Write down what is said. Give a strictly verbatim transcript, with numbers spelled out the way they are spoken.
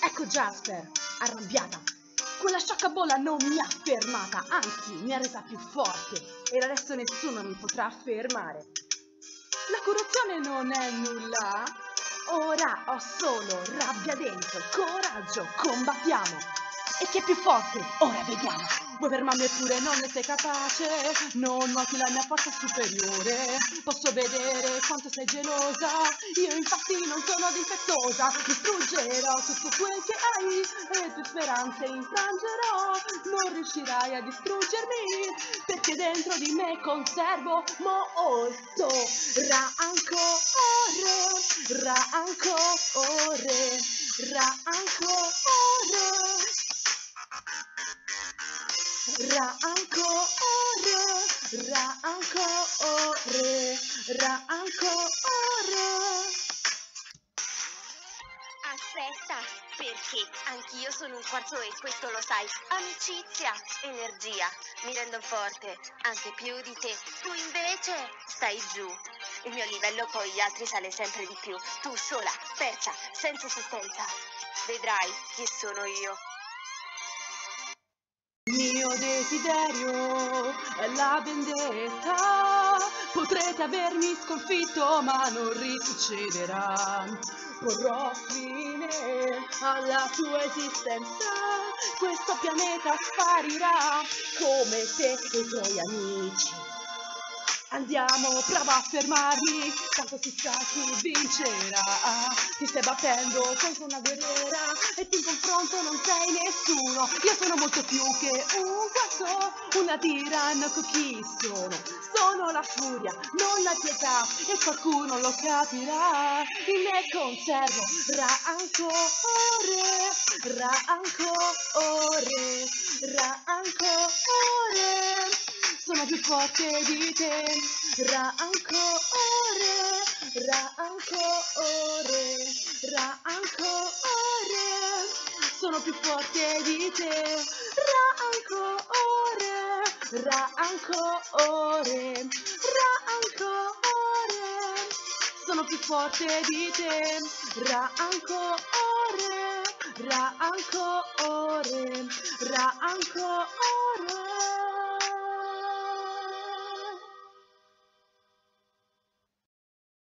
Ecco Jasper, arrabbiata. Quella sciacquabola non mi ha fermata, anzi mi ha resa più forte e adesso nessuno mi potrà fermare. La corruzione non è nulla, ora ho solo rabbia dentro, coraggio, combattiamo. E chi è più forte? Ora vediamo. Vuoi fermarmi eppure non ne sei capace, non noti la mia forza superiore, posso vedere quanto sei gelosa, io infatti non sono difettosa, distruggerò tutto quel che hai, le tue speranze infrangerò, non riuscirai a distruggermi, perché dentro di me conservo molto rancore, rancore, rancore. Rancore, rancore, rancore. Aspetta, perché anch'io sono un quarzo e questo lo sai. Amicizia, energia, mi rendo forte, anche più di te. Tu invece stai giù. Il mio livello con gli altri sale sempre di più. Tu sola, persa, senza esistenza. Vedrai chi sono io. Il mio desiderio è la vendetta, potrete avermi sconfitto ma non risuccederà, porrò fine alla tua esistenza, questo pianeta sparirà come te e i tuoi amici. Andiamo, prova a fermarmi, tanto si sa chi vincerà. Ti stai battendo contro una guerriera e tu in confronto non sei nessuno. Io sono molto più che un quarzo, una tiranno con chi sono. Sono la furia, non la pietà e qualcuno lo capirà. In me conservo rancore, rancore, rancore. Sono più forte di te, rancore, rancore, rancore. Sono più forte di te, rancore, rancore, rancore. Sono più forte di te, rancore, rancore, rancore.